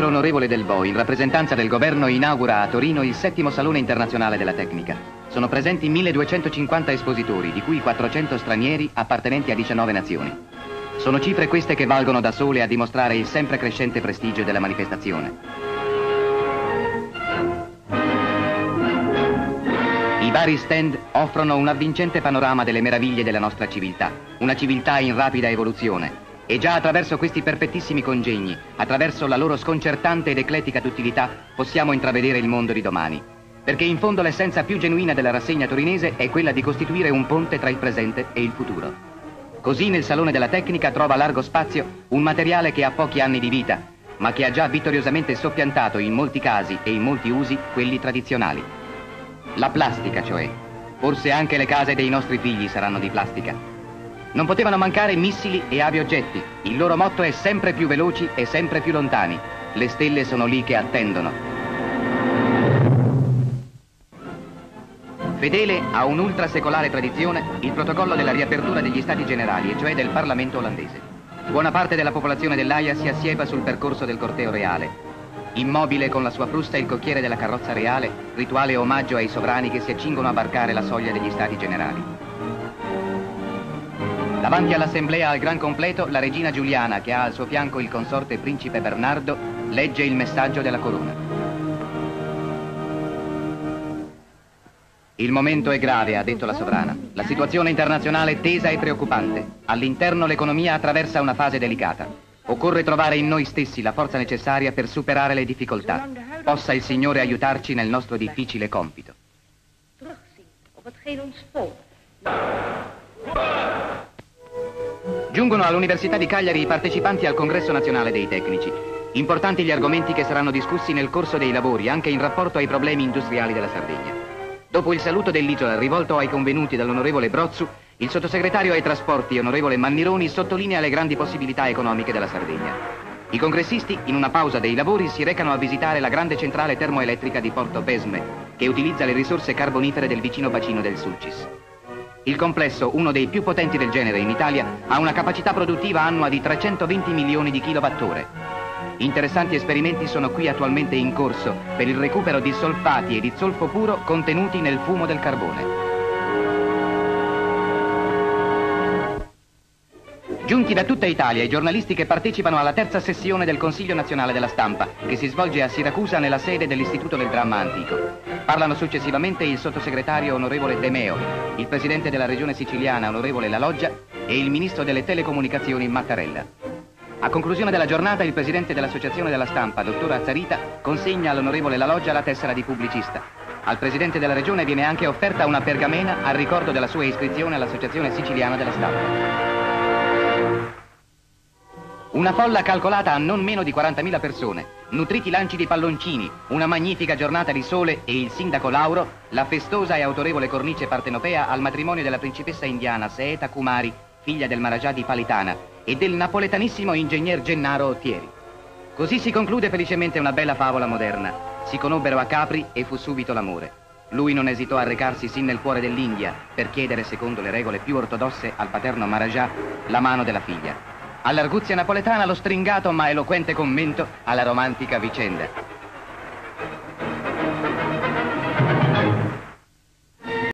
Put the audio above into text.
ministro onorevole Del Bo, in rappresentanza del governo, inaugura a Torino il 7° Salone Internazionale della Tecnica. Sono presenti 1250 espositori, di cui 400 stranieri appartenenti a 19 nazioni. Sono cifre queste che valgono da sole a dimostrare il sempre crescente prestigio della manifestazione. I vari stand offrono un avvincente panorama delle meraviglie della nostra civiltà, una civiltà in rapida evoluzione. E già attraverso questi perfettissimi congegni, attraverso la loro sconcertante ed eclettica duttilità, possiamo intravedere il mondo di domani. Perché in fondo l'essenza più genuina della rassegna torinese è quella di costituire un ponte tra il presente e il futuro. Così nel Salone della Tecnica trova largo spazio un materiale che ha pochi anni di vita, ma che ha già vittoriosamente soppiantato in molti casi e in molti usi quelli tradizionali. La plastica, cioè. Forse anche le case dei nostri figli saranno di plastica. Non potevano mancare missili e aviogetti. Il loro motto è sempre più veloci e sempre più lontani. Le stelle sono lì che attendono. Fedele a un'ultrasecolare tradizione, il protocollo della riapertura degli Stati Generali, e cioè del Parlamento olandese. Buona parte della popolazione dell'Aia si assieva sul percorso del corteo reale. Immobile con la sua frusta il cocchiere della carrozza reale, rituale omaggio ai sovrani che si accingono a varcare la soglia degli Stati Generali. Davanti all'assemblea al gran completo, la regina Giuliana, che ha al suo fianco il consorte principe Bernardo, legge il messaggio della corona. Il momento è grave, ha detto la sovrana. La situazione internazionale è tesa e preoccupante. All'interno l'economia attraversa una fase delicata. Occorre trovare in noi stessi la forza necessaria per superare le difficoltà. Possa il Signore aiutarci nel nostro difficile compito. Giungono all'Università di Cagliari i partecipanti al Congresso Nazionale dei Tecnici. Importanti gli argomenti che saranno discussi nel corso dei lavori, anche in rapporto ai problemi industriali della Sardegna. Dopo il saluto dell'isola rivolto ai convenuti dall'onorevole Brozzu, il sottosegretario ai trasporti, onorevole Mannironi, sottolinea le grandi possibilità economiche della Sardegna. I congressisti, in una pausa dei lavori, si recano a visitare la grande centrale termoelettrica di Porto Pesme, che utilizza le risorse carbonifere del vicino bacino del Sulcis. Il complesso, uno dei più potenti del genere in Italia, ha una capacità produttiva annua di 320 milioni di kilowattora. Interessanti esperimenti sono qui attualmente in corso per il recupero di solfati e di zolfo puro contenuti nel fumo del carbone. Giunti da tutta Italia i giornalisti che partecipano alla terza sessione del Consiglio Nazionale della Stampa, che si svolge a Siracusa nella sede dell'Istituto del Dramma Antico. Parlano successivamente il sottosegretario onorevole De Meo, il presidente della regione siciliana onorevole La Loggia e il ministro delle telecomunicazioni Mattarella. A conclusione della giornata il presidente dell'Associazione della Stampa, dottor Azzarita, consegna all'onorevole La Loggia la tessera di pubblicista. Al presidente della regione viene anche offerta una pergamena a ricordo della sua iscrizione all'Associazione Siciliana della Stampa. Una folla calcolata a non meno di 40.000 persone, nutriti lanci di palloncini, una magnifica giornata di sole e il sindaco Lauro, la festosa e autorevole cornice partenopea al matrimonio della principessa indiana Seeta Kumari, figlia del Maharaja di Palitana, e del napoletanissimo ingegner Gennaro Ottieri. Così si conclude felicemente una bella favola moderna. Si conobbero a Capri e fu subito l'amore. Lui non esitò a recarsi sin nel cuore dell'India per chiedere, secondo le regole più ortodosse, al paterno Maharaja la mano della figlia. All'arguzia napoletana lo stringato ma eloquente commento alla romantica vicenda.